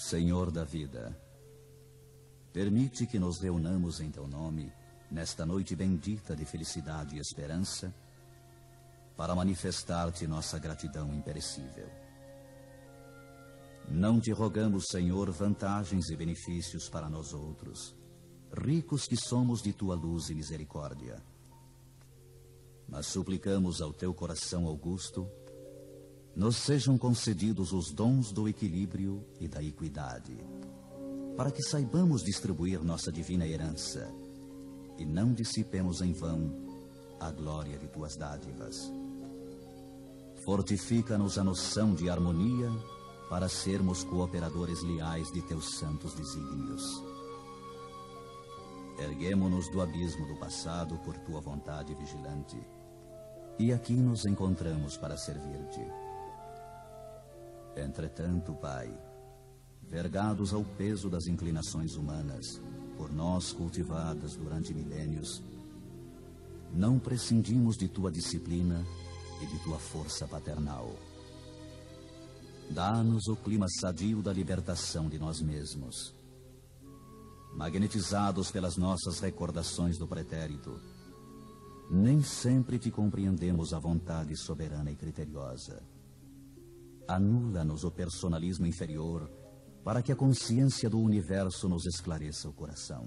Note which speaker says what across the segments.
Speaker 1: Senhor da vida, permite que nos reunamos em Teu nome, nesta noite bendita de felicidade e esperança, para manifestar-te nossa gratidão imperecível. Não te rogamos, Senhor, vantagens e benefícios para nós outros, ricos que somos de Tua luz e misericórdia, mas suplicamos ao Teu coração augusto, nos sejam concedidos os dons do equilíbrio e da equidade, para que saibamos distribuir nossa divina herança e não dissipemos em vão a glória de Tuas dádivas. Fortifica-nos a noção de harmonia para sermos cooperadores leais de Teus santos desígnios. Erguemo-nos do abismo do passado por Tua vontade vigilante, e aqui nos encontramos para servir-te. Entretanto, Pai, vergados ao peso das inclinações humanas, por nós cultivadas durante milênios, não prescindimos de Tua disciplina e de Tua força paternal. Dá-nos o clima sadio da libertação de nós mesmos. Magnetizados pelas nossas recordações do pretérito, nem sempre te compreendemos a vontade soberana e criteriosa. Anula-nos o personalismo inferior para que a consciência do universo nos esclareça o coração.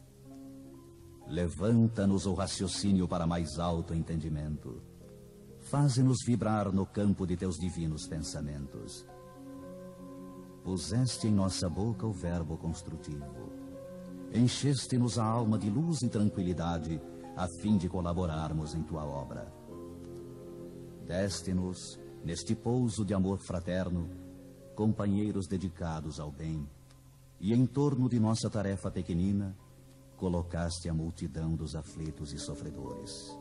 Speaker 1: Levanta-nos o raciocínio para mais alto entendimento. Faze-nos vibrar no campo de Teus divinos pensamentos. Puseste em nossa boca o verbo construtivo. Encheste-nos a alma de luz e tranquilidade a fim de colaborarmos em Tua obra. Deste-nos, neste pouso de amor fraterno, companheiros dedicados ao bem, e em torno de nossa tarefa pequenina, colocaste a multidão dos aflitos e sofredores.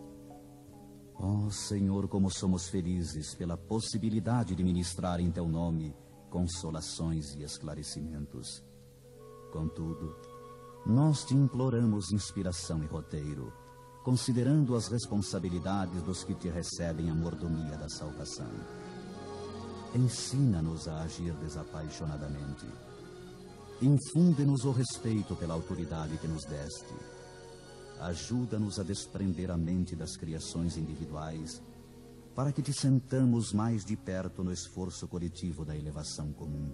Speaker 1: Ó Senhor, como somos felizes pela possibilidade de ministrar em Teu nome consolações e esclarecimentos. Contudo, nós te imploramos inspiração e roteiro, considerando as responsabilidades dos que te recebem a mordomia da salvação. Ensina-nos a agir desapaixonadamente. Infunde-nos o respeito pela autoridade que nos deste. Ajuda-nos a desprender a mente das criações individuais, para que te sentamos mais de perto no esforço coletivo da elevação comum.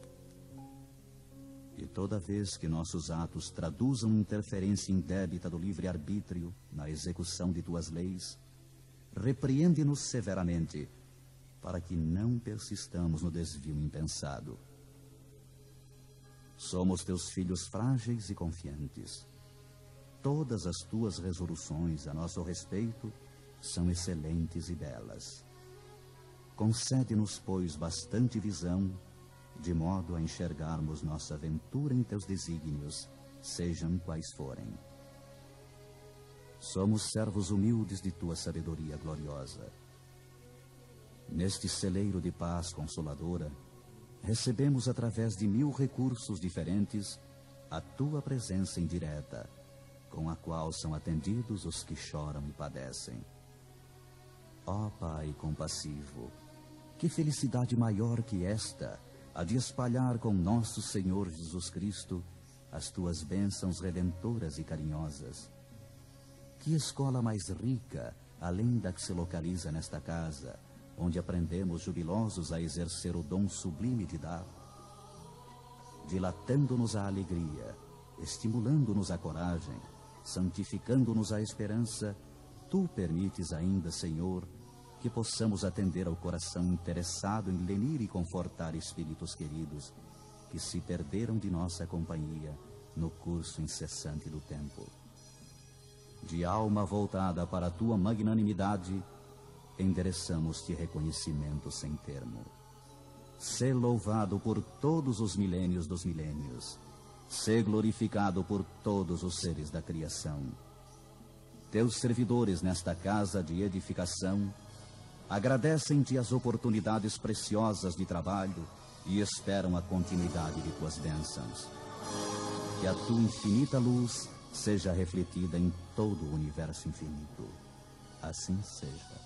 Speaker 1: E toda vez que nossos atos traduzam interferência indébita do livre-arbítrio na execução de Tuas leis, repreende-nos severamente, para que não persistamos no desvio impensado. Somos Teus filhos frágeis e confiantes. Todas as Tuas resoluções a nosso respeito são excelentes e belas. Concede-nos, pois, bastante visão, de modo a enxergarmos nossa aventura em Teus desígnios, sejam quais forem. Somos servos humildes de Tua sabedoria gloriosa. Neste celeiro de paz consoladora, recebemos através de 1000 recursos diferentes a Tua presença indireta, com a qual são atendidos os que choram e padecem. Ó Pai compassivo, que felicidade maior que esta, a de espalhar com nosso Senhor Jesus Cristo as Tuas bênçãos redentoras e carinhosas. Que escola mais rica, além da que se localiza nesta casa, onde aprendemos jubilosos a exercer o dom sublime de dar, dilatando-nos a alegria, estimulando-nos a coragem, santificando-nos a esperança, Tu permites ainda, Senhor, que possamos atender ao coração interessado em lenir e confortar espíritos queridos que se perderam de nossa companhia no curso incessante do tempo. De alma voltada para a Tua magnanimidade, endereçamos-te reconhecimento sem termo. Sê louvado por todos os milênios dos milênios. Sê glorificado por todos os seres da criação. Teus servidores nesta casa de edificação agradecem-te as oportunidades preciosas de trabalho e esperam a continuidade de Tuas bênçãos. Que a Tua infinita luz seja refletida em todo o universo infinito. Assim seja.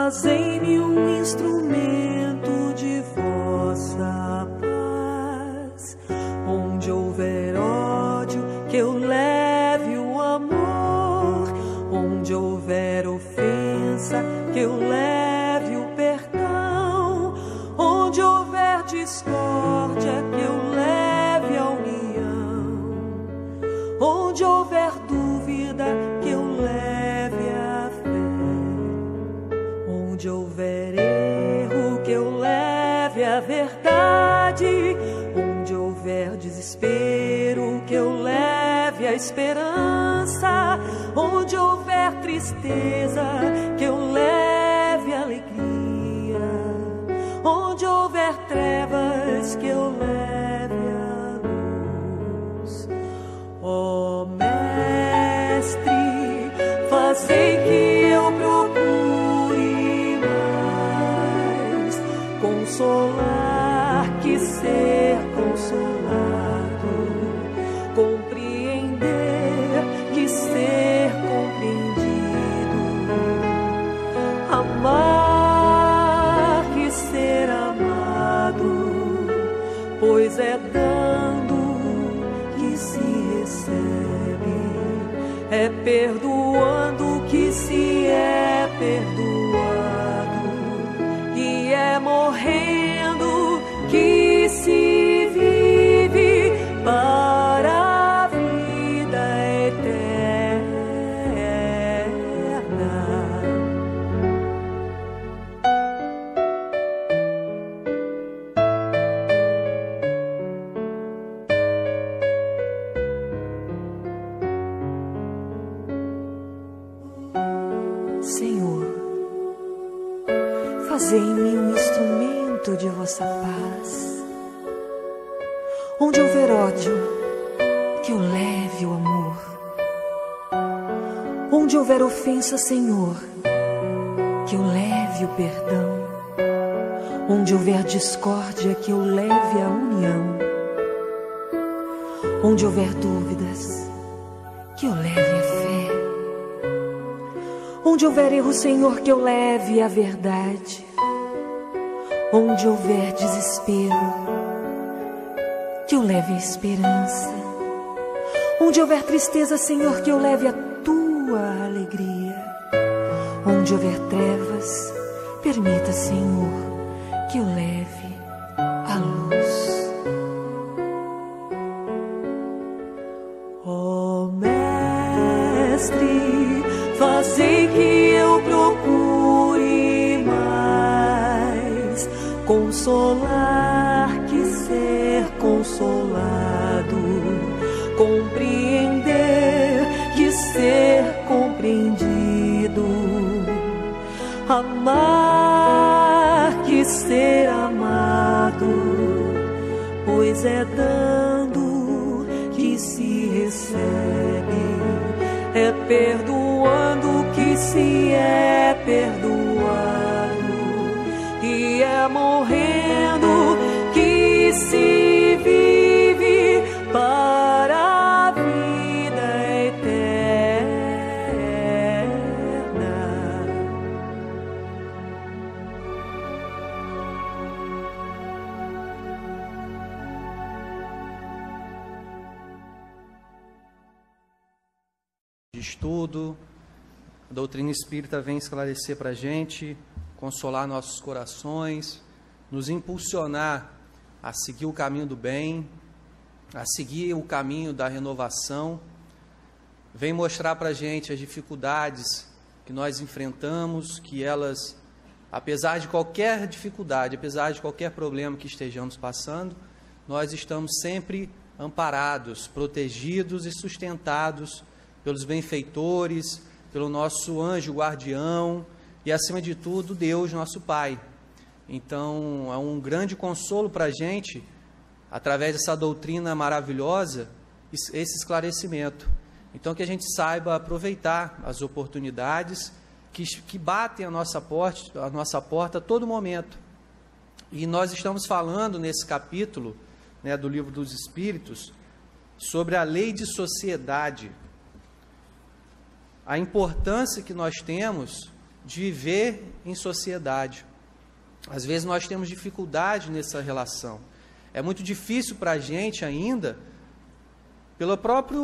Speaker 2: Fazei-me um instrumento de vossa paz. Onde houver ódio, que eu leve o amor. Onde houver ofensa, que eu leve o perdão. Onde houver discórdia, que eu leve a união. Onde houver dúvida, que eu leve a fé. Onde houver erro, que eu leve a verdade. Onde houver desespero, que eu leve a esperança. Onde houver tristeza, que eu leve a alegria. Onde houver trevas, que eu leve a luz. Ó Mestre, fazei que eu procure mais consolar que ser consolado, compreender que ser compreendido, amar que ser amado, pois é dando que se recebe, é perdoando que se é perdoado, e é morrendo que se vive para a vida eterna. Senhor, fazei-me um instrumento de vossa paz. Onde houver ódio, que eu leve o amor. Onde houver ofensa, Senhor, que eu leve o perdão. Onde houver discórdia, que eu leve a união. Onde houver dúvidas, que eu leve a fé. Onde houver erro, Senhor, que eu leve a verdade. Onde houver desespero, que eu leve a esperança. Onde houver tristeza, Senhor, que eu leve a tua alegria. Onde houver trevas, permita, Senhor, que eu leve a luz. Ó Mestre, fazei que eu procure mais consolar que ser consolado, compreender que ser compreendido, amar que ser amado, pois é dando que se recebe, é perdoando que se é perdoado, e é morrendo que se vive para a vida eterna.
Speaker 3: De estudo, a doutrina espírita vem esclarecer para a gente, consolar nossos corações, nos impulsionar a seguir o caminho do bem, a seguir o caminho da renovação. Vem mostrar para a gente as dificuldades que nós enfrentamos, que elas, apesar de qualquer dificuldade, apesar de qualquer problema que estejamos passando, nós estamos sempre amparados, protegidos e sustentados pelos benfeitores, pelo nosso anjo guardião e, acima de tudo, Deus, nosso Pai. Então, é um grande consolo para a gente, através dessa doutrina maravilhosa, esse esclarecimento. Então, que a gente saiba aproveitar as oportunidades que batem a nossa porta a todo momento. E nós estamos falando nesse capítulo, né, do Livro dos Espíritos, sobre a lei de sociedade. A importância que nós temos de viver em sociedade. Às vezes nós temos dificuldade nessa relação. É muito difícil para a gente ainda, pela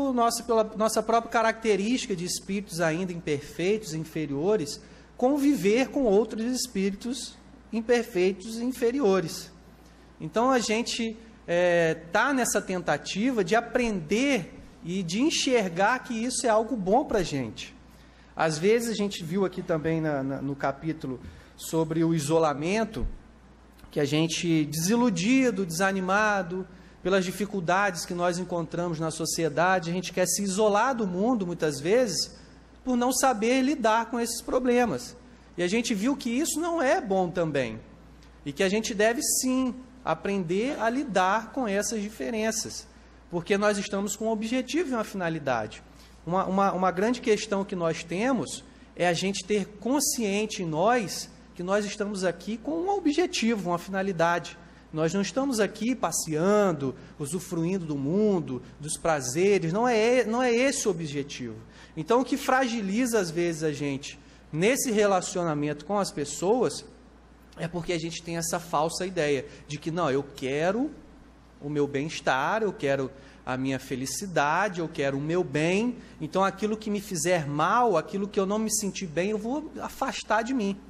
Speaker 3: nossa própria característica de espíritos ainda imperfeitos, inferiores, conviver com outros espíritos imperfeitos e inferiores. Então a gente está nessa tentativa de aprender e de enxergar que isso é algo bom para a gente. Às vezes a gente viu aqui também no capítulo sobre o isolamento, que a gente, desiludido, desanimado, pelas dificuldades que nós encontramos na sociedade, a gente quer se isolar do mundo, muitas vezes, por não saber lidar com esses problemas. E a gente viu que isso não é bom também, e que a gente deve sim aprender a lidar com essas diferenças, porque nós estamos com um objetivo e uma finalidade. Uma grande questão que nós temos é a gente ter consciente em nós que nós estamos aqui com um objetivo, uma finalidade. Nós não estamos aqui passeando, usufruindo do mundo, dos prazeres, não é esse o objetivo. Então, o que fragiliza às vezes a gente nesse relacionamento com as pessoas é porque a gente tem essa falsa ideia de que, não, eu quero o meu bem-estar, eu quero a minha felicidade, eu quero o meu bem, então aquilo que me fizer mal, aquilo que eu não me sentir bem, eu vou afastar de mim.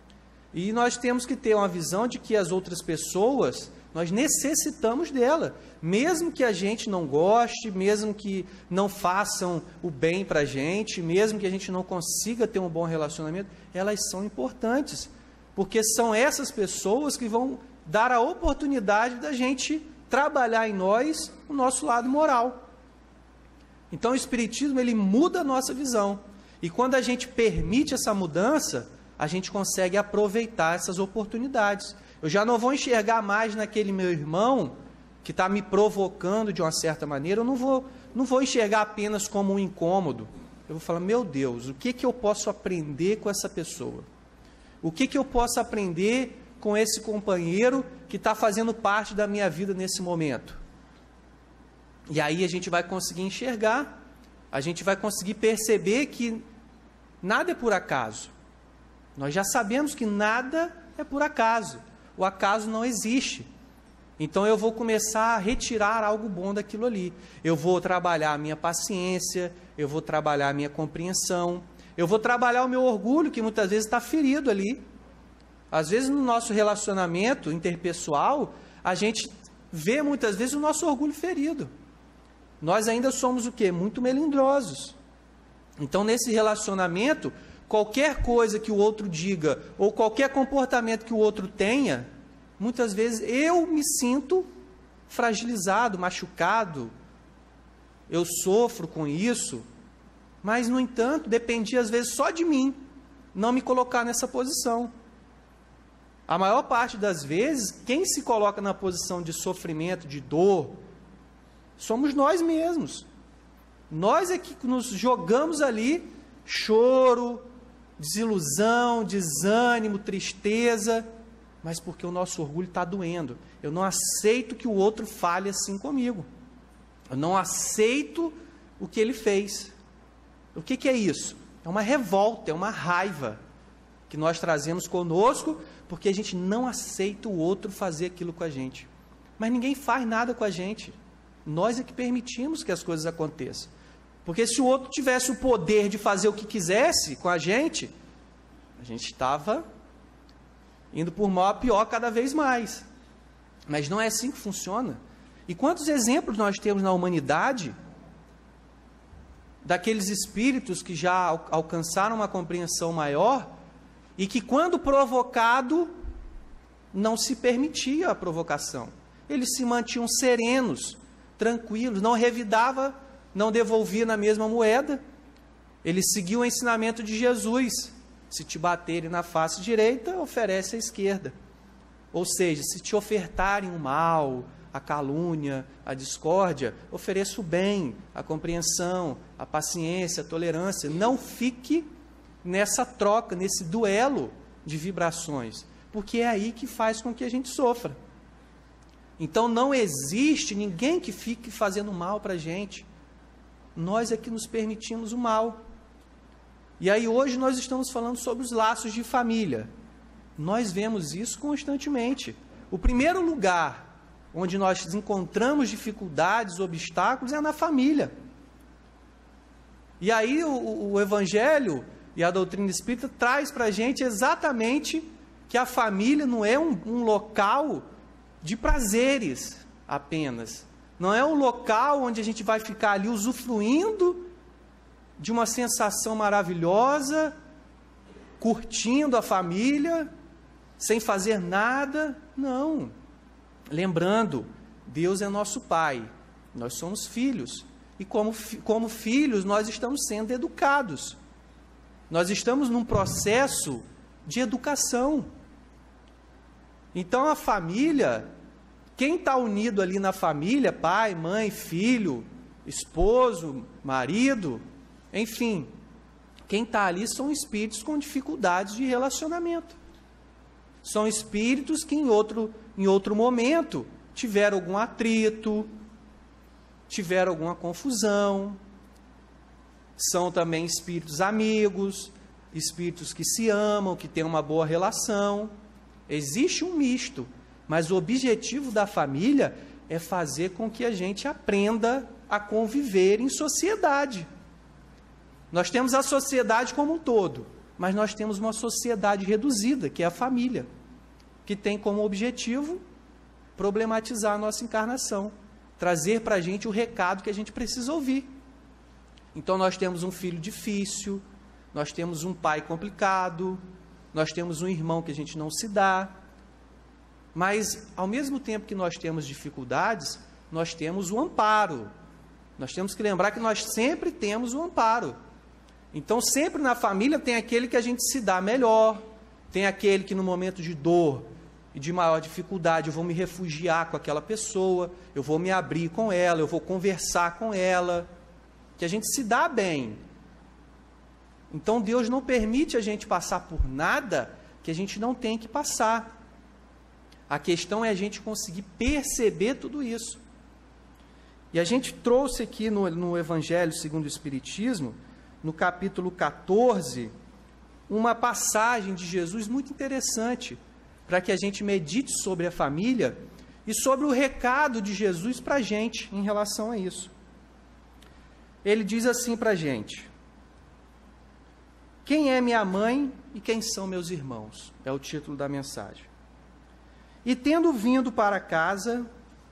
Speaker 3: E nós temos que ter uma visão de que as outras pessoas, nós necessitamos dela, mesmo que a gente não goste, mesmo que não façam o bem para a gente, mesmo que a gente não consiga ter um bom relacionamento, elas são importantes, porque são essas pessoas que vão dar a oportunidade da gente trabalhar em nós o nosso lado moral. Então o Espiritismo, ele muda a nossa visão, e quando a gente permite essa mudança, a gente consegue aproveitar essas oportunidades. Eu já não vou enxergar mais naquele meu irmão que está me provocando de uma certa maneira, eu não vou enxergar apenas como um incômodo. Eu vou falar, meu Deus, o que eu posso aprender com essa pessoa? O que eu posso aprender com esse companheiro que está fazendo parte da minha vida nesse momento? E aí a gente vai conseguir enxergar, a gente vai conseguir perceber que nada é por acaso. Nós já sabemos que nada é por acaso. O acaso não existe. Então eu vou começar a retirar algo bom daquilo ali. Eu vou trabalhar a minha paciência, eu vou trabalhar a minha compreensão, eu vou trabalhar o meu orgulho, que muitas vezes está ferido ali. Às vezes no nosso relacionamento interpessoal, a gente vê muitas vezes o nosso orgulho ferido. Nós ainda somos o quê? Muito melindrosos. Então nesse relacionamento, qualquer coisa que o outro diga, ou qualquer comportamento que o outro tenha, muitas vezes eu me sinto fragilizado, machucado, eu sofro com isso, mas, no entanto, dependia às vezes só de mim, não me colocar nessa posição. A maior parte das vezes, quem se coloca na posição de sofrimento, de dor, somos nós mesmos. Nós é que nos jogamos ali, choro, desilusão, desânimo, tristeza, mas porque o nosso orgulho está doendo. Eu não aceito que o outro fale assim comigo. Eu não aceito o que ele fez. O que é isso? É uma revolta, é uma raiva que nós trazemos conosco, porque a gente não aceita o outro fazer aquilo com a gente. Mas ninguém faz nada com a gente. Nós é que permitimos que as coisas aconteçam. Porque se o outro tivesse o poder de fazer o que quisesse com a gente estava indo por mal a pior cada vez mais. Mas não é assim que funciona. E quantos exemplos nós temos na humanidade daqueles espíritos que já alcançaram uma compreensão maior e que, quando provocado, não se permitia a provocação. Eles se mantinham serenos, tranquilos, não revidava, não devolvia na mesma moeda. Eles seguiam o ensinamento de Jesus. Se te baterem na face direita, oferece a esquerda. Ou seja, se te ofertarem o mal, a calúnia, a discórdia, ofereça o bem, a compreensão, a paciência, a tolerância. Não fique nessa troca, nesse duelo de vibrações, porque é aí que faz com que a gente sofra. Então não existe ninguém que fique fazendo mal para a gente. Nós é que nos permitimos o mal. E aí hoje nós estamos falando sobre os laços de família. Nós vemos isso constantemente. O primeiro lugar onde nós encontramos dificuldades, obstáculos, é na família. E aí o Evangelho e a doutrina espírita traz para a gente exatamente que a família não é um local de prazeres apenas. Não é um local onde a gente vai ficar ali usufruindo de uma sensação maravilhosa, curtindo a família, sem fazer nada. Não. Lembrando, Deus é nosso Pai, nós somos filhos. E como filhos, nós estamos sendo educados. Nós estamos num processo de educação. Então a família, quem está unido ali na família, pai, mãe, filho, esposo, marido, enfim, quem está ali são espíritos com dificuldades de relacionamento. São espíritos que em outro momento tiveram algum atrito, tiveram alguma confusão. São também espíritos amigos, espíritos que se amam, que têm uma boa relação. Existe um misto, mas o objetivo da família é fazer com que a gente aprenda a conviver em sociedade. Nós temos a sociedade como um todo, mas nós temos uma sociedade reduzida, que é a família, que tem como objetivo problematizar a nossa encarnação, trazer para a gente o recado que a gente precisa ouvir. Então nós temos um filho difícil, nós temos um pai complicado, nós temos um irmão que a gente não se dá, mas ao mesmo tempo que nós temos dificuldades, nós temos o amparo. Nós temos que lembrar que nós sempre temos o amparo. Então sempre na família tem aquele que a gente se dá melhor, tem aquele que no momento de dor e de maior dificuldade eu vou me refugiar com aquela pessoa, eu vou me abrir com ela, eu vou conversar com ela, que a gente se dá bem. Então Deus não permite a gente passar por nada que a gente não tem que passar. A questão é a gente conseguir perceber tudo isso. E a gente trouxe aqui no Evangelho segundo o Espiritismo, no capítulo 14, uma passagem de Jesus muito interessante, para que a gente medite sobre a família e sobre o recado de Jesus para a gente em relação a isso. Ele diz assim para a gente: quem é minha mãe e quem são meus irmãos? É o título da mensagem. E tendo vindo para casa,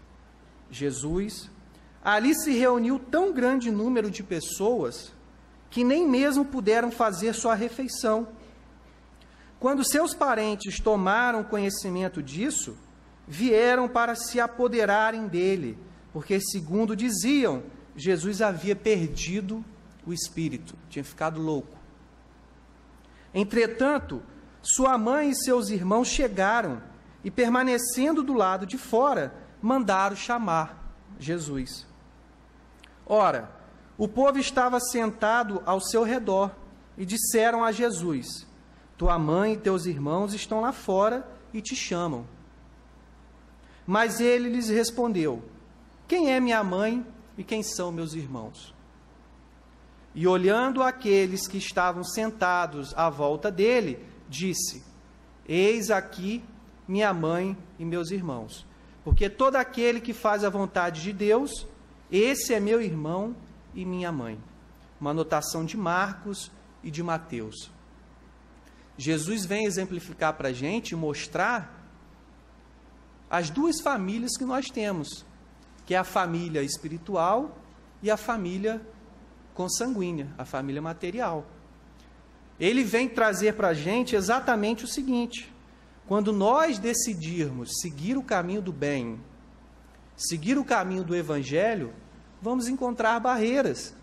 Speaker 3: Jesus, ali se reuniu tão grande número de pessoas que nem mesmo puderam fazer sua refeição. Quando seus parentes tomaram conhecimento disso, vieram para se apoderarem dele, porque, segundo diziam, Jesus havia perdido o espírito, tinha ficado louco. Entretanto, sua mãe e seus irmãos chegaram e, permanecendo do lado de fora, mandaram chamar Jesus. Ora, o povo estava sentado ao seu redor e disseram a Jesus: tua mãe e teus irmãos estão lá fora e te chamam. Mas ele lhes respondeu: quem é minha mãe e quem são meus irmãos? E olhando aqueles que estavam sentados à volta dele, disse: eis aqui minha mãe e meus irmãos. Porque todo aquele que faz a vontade de Deus, esse é meu irmão e minha mãe. Uma anotação de Marcos e de Mateus. Jesus vem exemplificar para a gente, mostrar as duas famílias que nós temos, que é a família espiritual e a família consanguínea, a família material. Ele vem trazer para a gente exatamente o seguinte: quando nós decidirmos seguir o caminho do bem, seguir o caminho do Evangelho, vamos encontrar barreiras.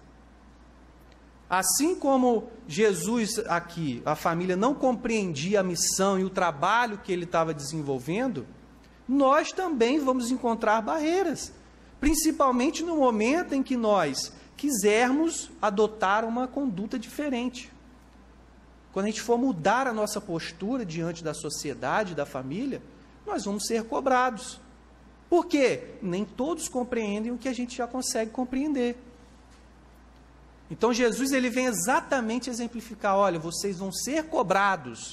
Speaker 3: Assim como Jesus aqui, a família não compreendia a missão e o trabalho que ele estava desenvolvendo, nós também vamos encontrar barreiras, principalmente no momento em que nós quisermos adotar uma conduta diferente. Quando a gente for mudar a nossa postura diante da sociedade, da família, nós vamos ser cobrados. Por quê? Nem todos compreendem o que a gente já consegue compreender. Então Jesus ele vem exatamente exemplificar, olha, vocês vão ser cobrados.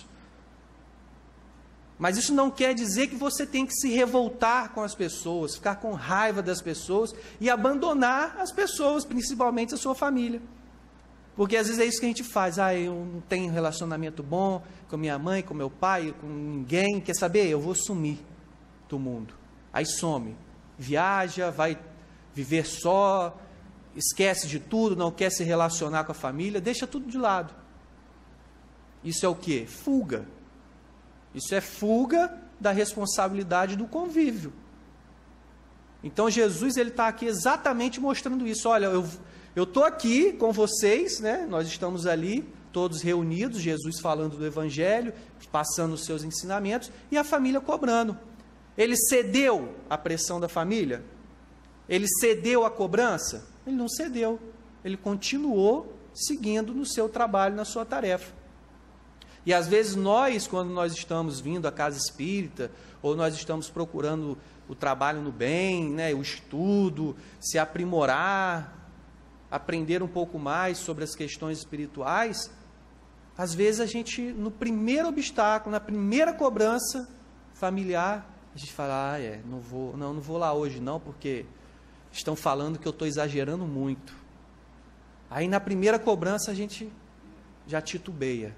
Speaker 3: Mas isso não quer dizer que você tem que se revoltar com as pessoas, ficar com raiva das pessoas e abandonar as pessoas, principalmente a sua família. Porque às vezes é isso que a gente faz. Eu não tenho relacionamento bom com minha mãe, com meu pai, com ninguém. Quer saber? Eu vou sumir do mundo. Aí some. Viaja, vai viver só, esquece de tudo, não quer se relacionar com a família, deixa tudo de lado. Isso é o quê? Fuga. Isso é fuga da responsabilidade do convívio. Então Jesus ele está aqui exatamente mostrando isso. Olha, eu estou aqui com vocês, né? Nós estamos ali, todos reunidos, Jesus falando do Evangelho, passando os seus ensinamentos, e a família cobrando. Ele cedeu à pressão da família? Ele cedeu à cobrança? Ele não cedeu. Ele continuou seguindo no seu trabalho, na sua tarefa. E às vezes nós, quando nós estamos vindo à casa espírita, ou nós estamos procurando o trabalho no bem, né, o estudo, se aprimorar, aprender um pouco mais sobre as questões espirituais, às vezes a gente, no primeiro obstáculo, na primeira cobrança familiar, a gente fala, não vou lá hoje não, porque estão falando que eu estou exagerando muito. Aí na primeira cobrança a gente já titubeia.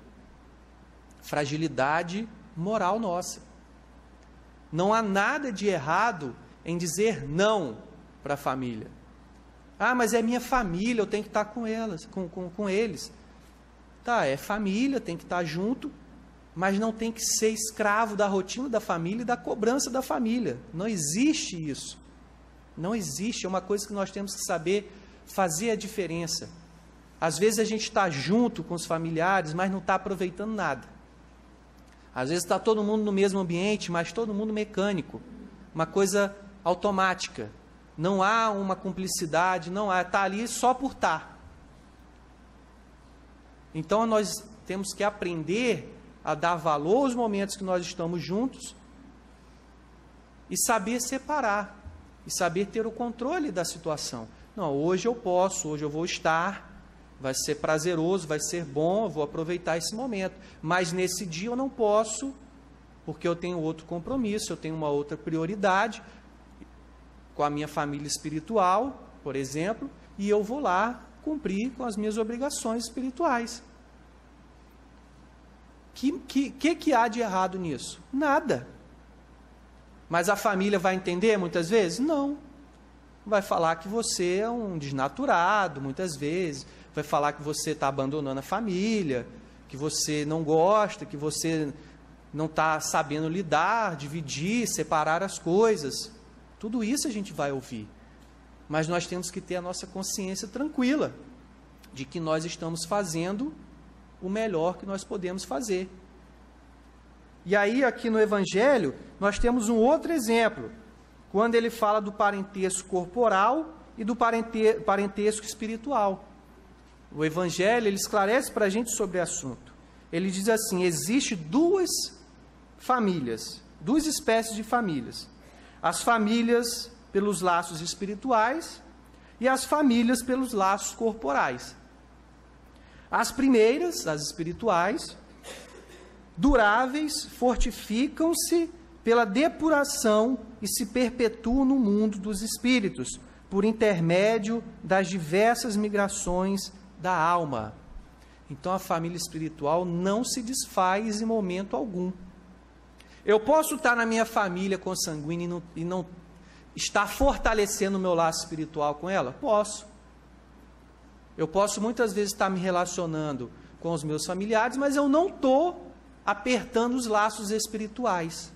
Speaker 3: Fragilidade moral nossa. Não há nada de errado em dizer não para a família. Mas é minha família, eu tenho que estar com elas, com eles. Tá, é família, tem que estar junto, mas não tem que ser escravo da rotina da família e da cobrança da família. Não existe isso. Não existe, é uma coisa que nós temos que saber fazer a diferença. Às vezes a gente está junto com os familiares, mas não está aproveitando nada. Às vezes está todo mundo no mesmo ambiente, mas todo mundo mecânico. Uma coisa automática. Não há uma cumplicidade, não há, está ali só por estar. Então nós temos que aprender a dar valor aos momentos que nós estamos juntos e saber separar, e saber ter o controle da situação. Não, hoje eu posso, hoje eu vou estar, vai ser prazeroso, vai ser bom, eu vou aproveitar esse momento. Mas nesse dia eu não posso, porque eu tenho outro compromisso, eu tenho uma outra prioridade com a minha família espiritual, por exemplo, e eu vou lá cumprir com as minhas obrigações espirituais. Que há de errado nisso? Nada. Mas a família vai entender muitas vezes? Não. Vai falar que você é um desnaturado, muitas vezes. Vai falar que você está abandonando a família, que você não gosta, que você não está sabendo lidar, dividir, separar as coisas. Tudo isso a gente vai ouvir. Mas nós temos que ter a nossa consciência tranquila de que nós estamos fazendo o melhor que nós podemos fazer. E aí, aqui no Evangelho, nós temos um outro exemplo, quando ele fala do parentesco corporal e do parentesco espiritual. O Evangelho, ele esclarece para a gente sobre o assunto. Ele diz assim, existe duas famílias, duas espécies de famílias. As famílias pelos laços espirituais e as famílias pelos laços corporais. As primeiras, as espirituais, duráveis, fortificam-se pela depuração e se perpetuam no mundo dos espíritos, por intermédio das diversas migrações da alma. Então a família espiritual não se desfaz em momento algum. Eu posso estar na minha família consanguínea e não estar fortalecendo o meu laço espiritual com ela? Posso. Eu posso muitas vezes estar me relacionando com os meus familiares, mas eu não estou apertando os laços espirituais.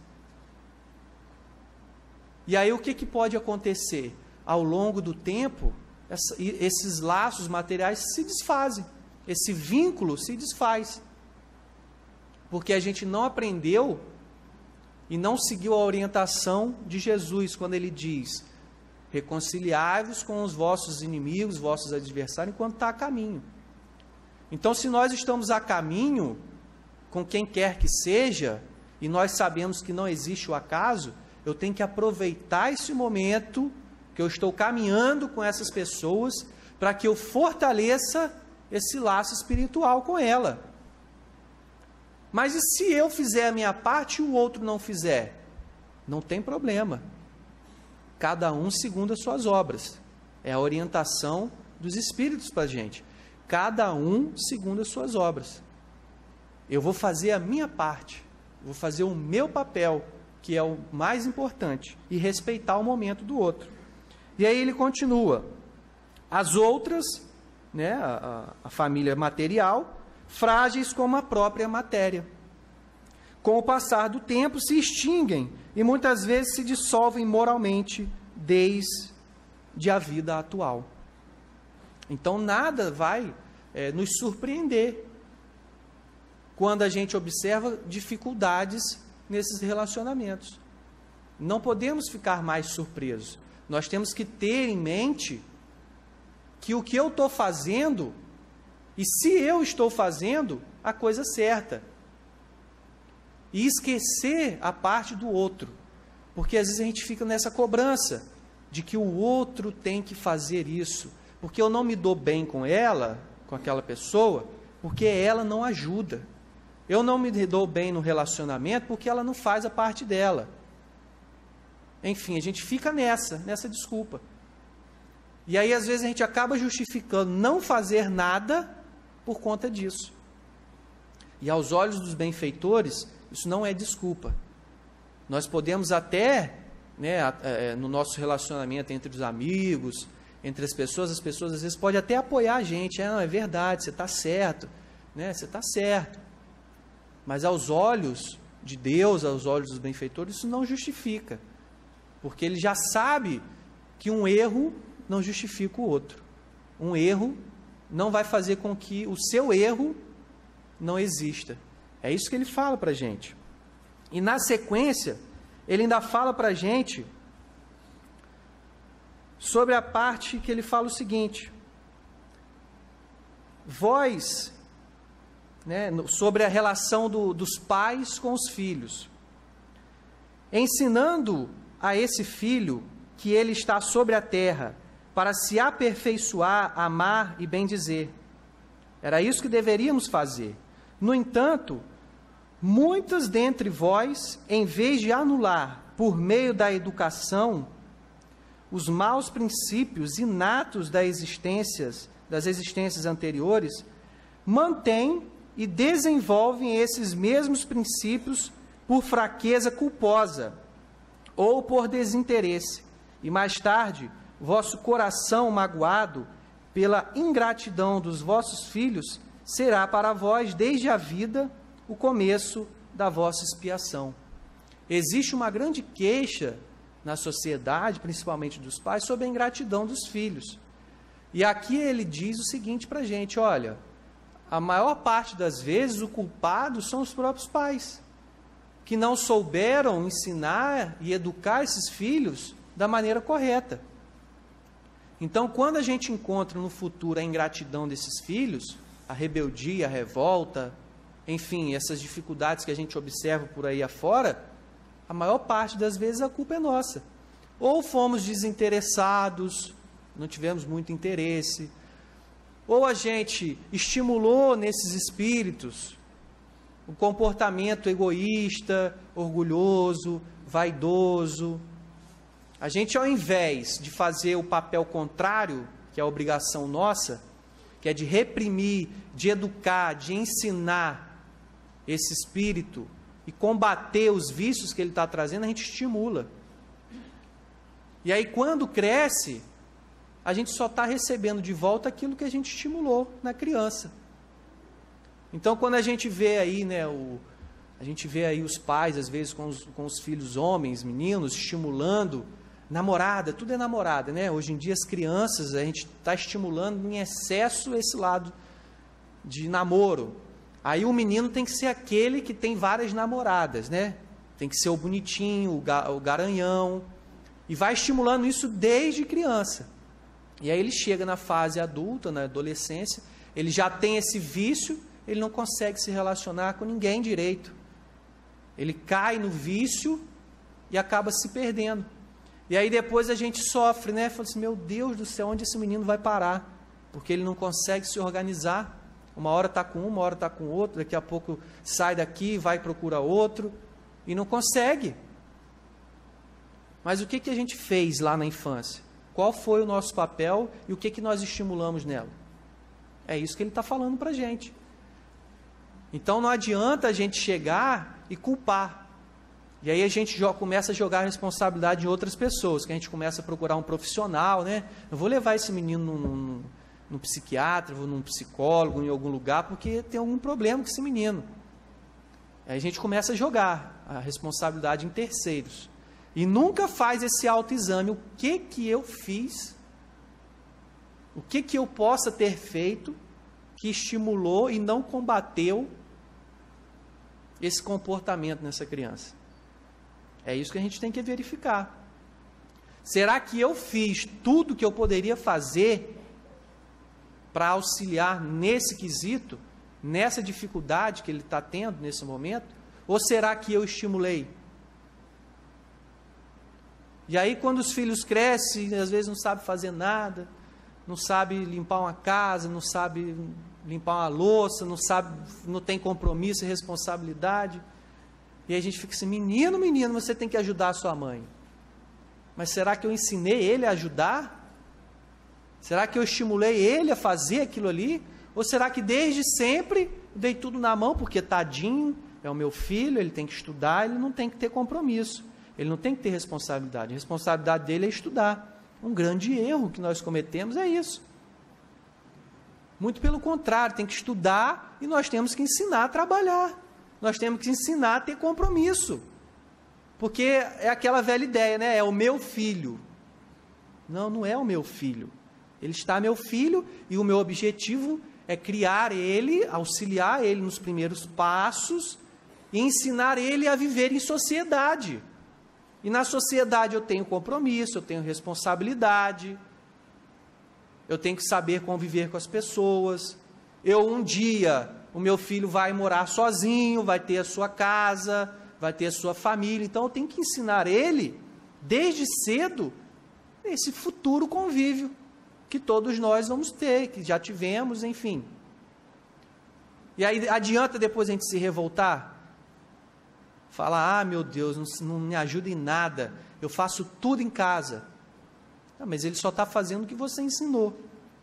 Speaker 3: E aí o que pode acontecer? Ao longo do tempo, esses laços materiais se desfazem. Esse vínculo se desfaz. Porque a gente não aprendeu e não seguiu a orientação de Jesus, quando ele diz, reconciliai-vos com os vossos inimigos, vossos adversários, enquanto está a caminho. Então, se nós estamos a caminho, com quem quer que seja, e nós sabemos que não existe o acaso, eu tenho que aproveitar esse momento que eu estou caminhando com essas pessoas, para que eu fortaleça esse laço espiritual com ela. Mas e se eu fizer a minha parte e o outro não fizer? Não tem problema. Cada um segundo as suas obras. É a orientação dos Espíritos para a gente. Cada um segundo as suas obras. Eu vou fazer a minha parte. Vou fazer o meu papel, que é o mais importante. E respeitar o momento do outro. E aí ele continua. As outras, né, a família material, frágeis como a própria matéria. Com o passar do tempo se extinguem e muitas vezes se dissolvem moralmente desde a vida atual. Então nada vai nos surpreender quando a gente observa dificuldades nesses relacionamentos. Não podemos ficar mais surpresos. Nós temos que ter em mente que o que eu estou fazendo, e se eu estou fazendo a coisa certa, e esquecer a parte do outro, porque às vezes a gente fica nessa cobrança, de que o outro tem que fazer isso, porque eu não me dou bem com ela, com aquela pessoa, porque ela não ajuda, eu não me dou bem no relacionamento, porque ela não faz a parte dela, enfim, a gente fica nessa desculpa, e aí às vezes a gente acaba justificando não fazer nada, por conta disso. E aos olhos dos benfeitores, isso não é desculpa. Nós podemos até, né, no nosso relacionamento entre os amigos, entre as pessoas às vezes podem até apoiar a gente. Não, é verdade, você está certo, né, você está certo. Mas aos olhos de Deus, aos olhos dos benfeitores, isso não justifica. Porque ele já sabe que um erro não justifica o outro. Um erro não vai fazer com que o seu erro não exista. É isso que ele fala para a gente. E na sequência, ele ainda fala para a gente sobre a parte que ele fala o seguinte: vós, né, sobre a relação dos pais com os filhos, ensinando a esse filho que ele está sobre a terra, para se aperfeiçoar, amar e bendizer. Era isso que deveríamos fazer. No entanto, muitas dentre vós, em vez de anular, por meio da educação, os maus princípios inatos das existências anteriores, mantêm e desenvolvem esses mesmos princípios por fraqueza culposa ou por desinteresse. E mais tarde, vosso coração magoado pela ingratidão dos vossos filhos será para vós, desde a vida, o começo da vossa expiação. Existe uma grande queixa na sociedade, principalmente dos pais, sobre a ingratidão dos filhos. E aqui ele diz o seguinte para a gente: olha, a maior parte das vezes o culpado são os próprios pais, que não souberam ensinar e educar esses filhos da maneira correta. Então, quando a gente encontra no futuro a ingratidão desses filhos, a rebeldia, a revolta, enfim, essas dificuldades que a gente observa por aí afora, a maior parte das vezes a culpa é nossa. Ou fomos desinteressados, não tivemos muito interesse, ou a gente estimulou nesses espíritos o comportamento egoísta, orgulhoso, vaidoso. A gente, ao invés de fazer o papel contrário, que é a obrigação nossa, que é de reprimir, de educar, de ensinar esse espírito e combater os vícios que ele está trazendo, a gente estimula. E aí, quando cresce, a gente só está recebendo de volta aquilo que a gente estimulou na criança. Então, quando a gente vê aí, né, a gente vê aí os pais, às vezes, com os filhos homens, meninos, estimulando namorada, tudo é namorada, né? Hoje em dia as crianças, a gente está estimulando em excesso esse lado de namoro. Aí o menino tem que ser aquele que tem várias namoradas, né? Tem que ser o bonitinho, o garanhão, e vai estimulando isso desde criança. E aí ele chega na fase adulta, na adolescência, ele já tem esse vício, ele não consegue se relacionar com ninguém direito. Ele cai no vício e acaba se perdendo. E aí depois a gente sofre, né? Fala assim, meu Deus do céu, onde esse menino vai parar? porque ele não consegue se organizar. Uma hora está com um, uma hora está com outro, daqui a pouco sai daqui, vai procurar outro, e não consegue. Mas o que a gente fez lá na infância? Qual foi o nosso papel e o que nós estimulamos nela? É isso que ele está falando para a gente. Então não adianta a gente chegar e culpar. E aí a gente começa a jogar a responsabilidade em outras pessoas, que a gente começa a procurar um profissional, né? Eu vou levar esse menino num psiquiatra, vou num psicólogo, em algum lugar, porque tem algum problema com esse menino. Aí a gente começa a jogar a responsabilidade em terceiros. E nunca faz esse autoexame. O que eu fiz? O que eu possa ter feito que estimulou e não combateu esse comportamento nessa criança? É isso que a gente tem que verificar. Será que eu fiz tudo que eu poderia fazer para auxiliar nesse quesito, nessa dificuldade que ele está tendo nesse momento? Ou será que eu estimulei? E aí quando os filhos crescem, às vezes não sabe fazer nada, não sabe limpar uma casa, não sabe limpar uma louça, não tem compromisso e responsabilidade. E aí a gente fica assim, menino, você tem que ajudar a sua mãe. Mas será que eu ensinei ele a ajudar? Será que eu estimulei ele a fazer aquilo ali? Ou será que desde sempre dei tudo na mão, porque tadinho, é o meu filho, ele tem que estudar, ele não tem que ter compromisso, ele não tem que ter responsabilidade. A responsabilidade dele é estudar. Um grande erro que nós cometemos é isso. Muito pelo contrário, tem que estudar e nós temos que ensinar a trabalhar. Nós temos que ensinar a ter compromisso. Porque é aquela velha ideia, né? É o meu filho. Não, não é o meu filho. Ele está meu filho e o meu objetivo é criar ele, auxiliar ele nos primeiros passos e ensinar ele a viver em sociedade. E na sociedade eu tenho compromisso, eu tenho responsabilidade, eu tenho que saber conviver com as pessoas. Um dia, o meu filho vai morar sozinho, vai ter a sua casa, vai ter a sua família. Então eu tenho que ensinar ele, desde cedo, esse futuro convívio que todos nós vamos ter, que já tivemos, enfim. E aí adianta depois a gente se revoltar? Falar, meu Deus, não me ajuda em nada, eu faço tudo em casa. Mas ele só está fazendo o que você ensinou.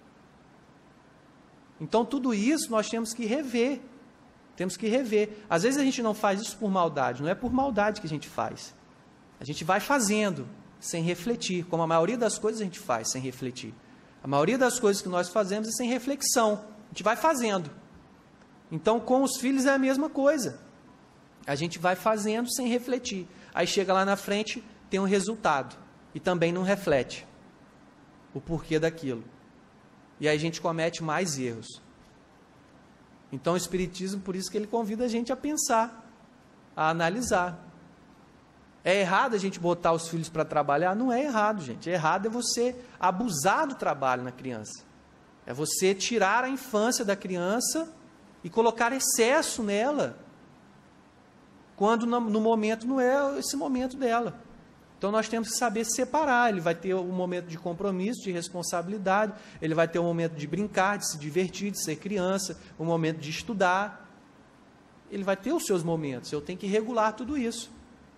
Speaker 3: Então tudo isso nós temos que rever. Temos que rever. Às vezes a gente não faz isso por maldade, não é por maldade que a gente faz. A gente vai fazendo, sem refletir, como a maioria das coisas a gente faz, sem refletir. A maioria das coisas que nós fazemos é sem reflexão. A gente vai fazendo. Então com os filhos é a mesma coisa. A gente vai fazendo sem refletir. Aí chega lá na frente, tem um resultado. E também não reflete o porquê daquilo. E aí a gente comete mais erros. Então o Espiritismo, por isso que ele convida a gente a pensar, a analisar. É errado a gente botar os filhos para trabalhar? Não é errado, gente. Errado é você abusar do trabalho na criança. É você tirar a infância da criança e colocar excesso nela, quando no momento não é esse momento dela. Então nós temos que saber separar. Ele vai ter um momento de compromisso, de responsabilidade, ele vai ter um momento de brincar, de se divertir, de ser criança, um momento de estudar. Ele vai ter os seus momentos, eu tenho que regular tudo isso.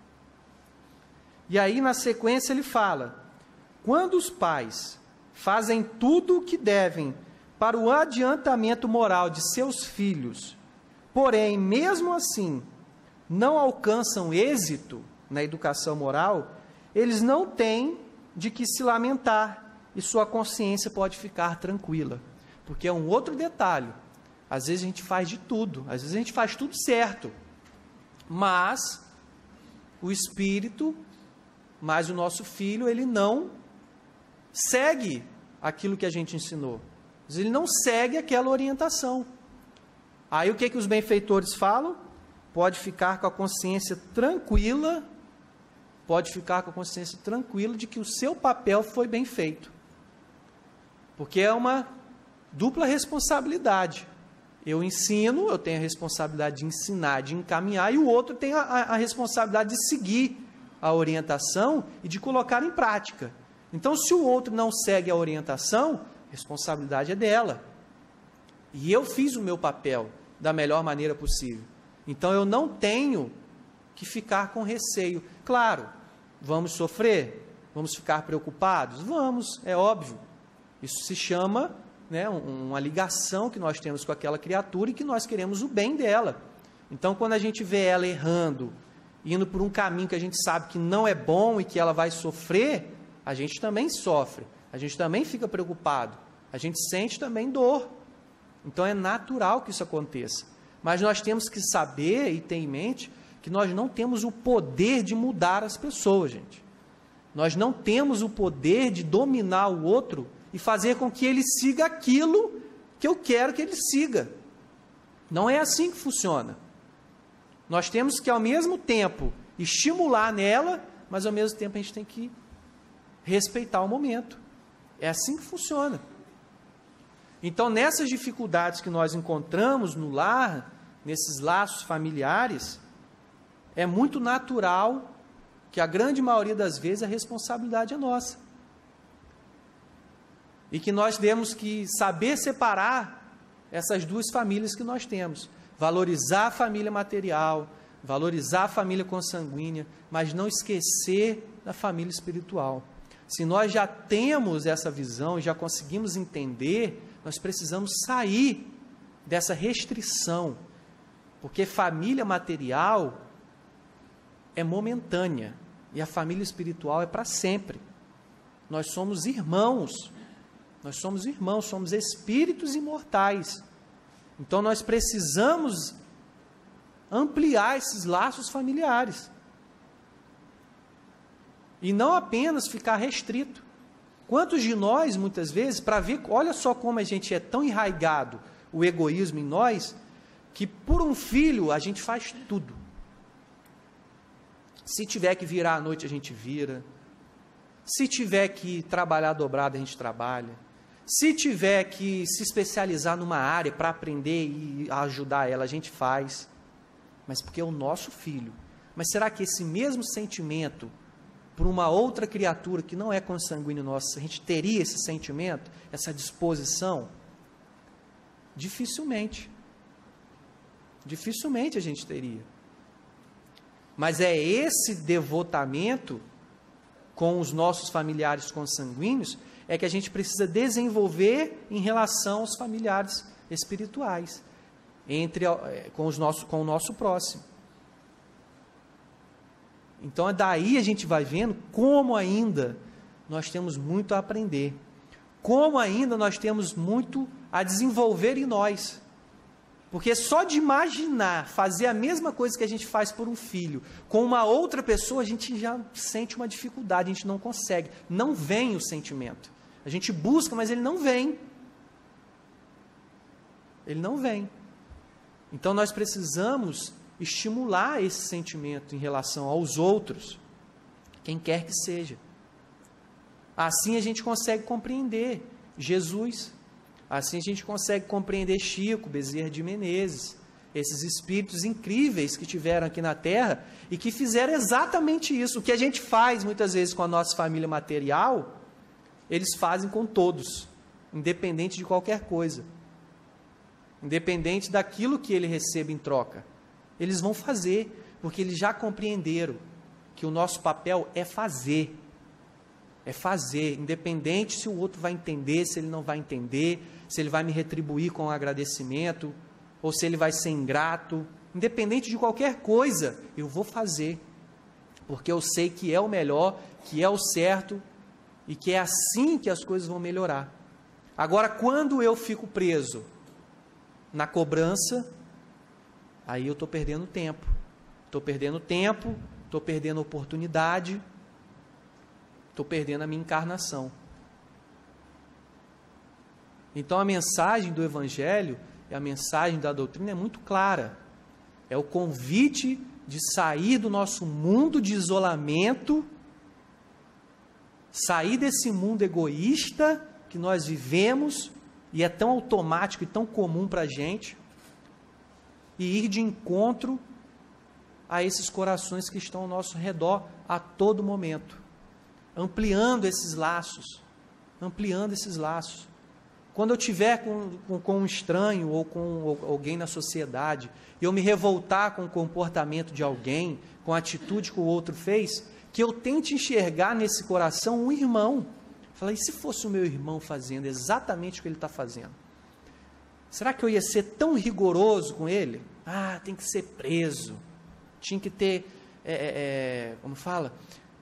Speaker 3: E aí na sequência ele fala, quando os pais fazem tudo o que devem para o adiantamento moral de seus filhos, porém, mesmo assim, não alcançam êxito na educação moral, eles não têm de que se lamentar e sua consciência pode ficar tranquila. Porque é um outro detalhe. Às vezes a gente faz de tudo, às vezes a gente faz tudo certo, mas o espírito, mas o nosso filho, ele não segue aquilo que a gente ensinou. Ele não segue aquela orientação. Aí o que os benfeitores falam? Pode ficar com a consciência tranquila, de que o seu papel foi bem feito. Porque é uma dupla responsabilidade. Eu ensino, eu tenho a responsabilidade de ensinar, de encaminhar, e o outro tem a responsabilidade de seguir a orientação e de colocar em prática. Então, se o outro não segue a orientação, responsabilidade é dela. E eu fiz o meu papel da melhor maneira possível. Então eu não tenho que ficar com receio. Claro, vamos sofrer, vamos ficar preocupados? Vamos, é óbvio. Isso se chama, né, uma ligação que nós temos com aquela criatura e que nós queremos o bem dela. Então, quando a gente vê ela errando, indo por um caminho que a gente sabe que não é bom e que ela vai sofrer, a gente também sofre, a gente também fica preocupado, a gente sente também dor. Então, é natural que isso aconteça. Mas nós temos que saber e ter em mente que nós não temos o poder de mudar as pessoas, gente. Nós não temos o poder de dominar o outro e fazer com que ele siga aquilo que eu quero que ele siga. Não é assim que funciona. Nós temos que, ao mesmo tempo, estimular nela, mas, ao mesmo tempo, a gente tem que respeitar o momento. É assim que funciona. Então, nessas dificuldades que nós encontramos no lar, nesses laços familiares, é muito natural que a grande maioria das vezes a responsabilidade é nossa. E que nós temos que saber separar essas duas famílias que nós temos. Valorizar a família material, valorizar a família consanguínea, mas não esquecer da família espiritual. Se nós já temos essa visão e já conseguimos entender, nós precisamos sair dessa restrição, porque família material é momentânea e a família espiritual é para sempre. Nós somos irmãos, somos espíritos imortais. Então nós precisamos ampliar esses laços familiares e não apenas ficar restrito. Quantos de nós, muitas vezes, para ver, olha só como a gente é tão enraizado, o egoísmo em nós, que por um filho a gente faz tudo. Se tiver que virar à noite, a gente vira. Se tiver que trabalhar dobrado, a gente trabalha. Se tiver que se especializar numa área para aprender e ajudar ela, a gente faz. Mas porque é o nosso filho. Mas será que esse mesmo sentimento, por uma outra criatura que não é consanguíneo nosso, a gente teria esse sentimento, essa disposição? Dificilmente. Dificilmente a gente teria. Mas é esse devotamento com os nossos familiares consanguíneos é que a gente precisa desenvolver em relação aos familiares espirituais, com o nosso próximo. Então, daí a gente vai vendo como ainda nós temos muito a aprender, como ainda nós temos muito a desenvolver em nós. Porque só de imaginar fazer a mesma coisa que a gente faz por um filho com uma outra pessoa, a gente já sente uma dificuldade, a gente não consegue, não vem o sentimento. A gente busca, mas ele não vem. Ele não vem. Então nós precisamos estimular esse sentimento em relação aos outros, quem quer que seja. Assim a gente consegue compreender Jesus. Assim a gente consegue compreender Chico, Bezerra de Menezes, esses espíritos incríveis que tiveram aqui na Terra e que fizeram exatamente isso. O que a gente faz muitas vezes com a nossa família material, eles fazem com todos, independente de qualquer coisa, independente daquilo que ele recebe em troca. Eles vão fazer, porque eles já compreenderam que o nosso papel é fazer. É fazer, independente se o outro vai entender, se ele não vai entender, se ele vai me retribuir com agradecimento, ou se ele vai ser ingrato, independente de qualquer coisa, eu vou fazer, porque eu sei que é o melhor, que é o certo, e que é assim que as coisas vão melhorar. Agora, quando eu fico preso na cobrança, aí eu estou perdendo tempo, estou perdendo oportunidade, estou perdendo a minha encarnação. Então a mensagem do Evangelho e a mensagem da doutrina é muito clara. É o convite de sair do nosso mundo de isolamento, sair desse mundo egoísta que nós vivemos, e é tão automático e tão comum para a gente, e ir de encontro a esses corações que estão ao nosso redor a todo momento. Ampliando esses laços, Quando eu estiver com um estranho ou com alguém na sociedade, e eu me revoltar com o comportamento de alguém, com a atitude que o outro fez, que eu tente enxergar nesse coração um irmão. Falar, e se fosse o meu irmão fazendo exatamente o que ele está fazendo? Será que eu ia ser tão rigoroso com ele? Ah, tem que ser preso. Tinha que ter, como fala?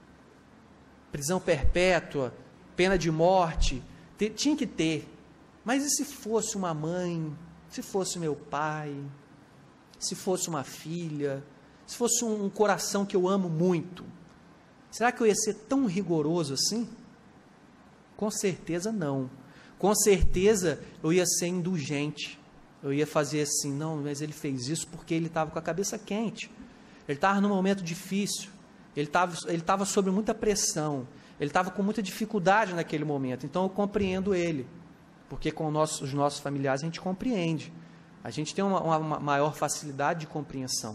Speaker 3: Prisão perpétua, pena de morte. Tinha que ter. Mas e se fosse uma mãe? Se fosse meu pai? Se fosse uma filha? Se fosse um coração que eu amo muito? Será que eu ia ser tão rigoroso assim? Com certeza não. Com certeza eu ia ser indulgente. Eu ia fazer assim, não, mas ele fez isso porque ele estava com a cabeça quente. Ele estava num momento difícil. Ele estava sob muita pressão. Ele estava com muita dificuldade naquele momento. Então eu compreendo ele. Porque com os nossos familiares a gente compreende. A gente tem uma maior facilidade de compreensão.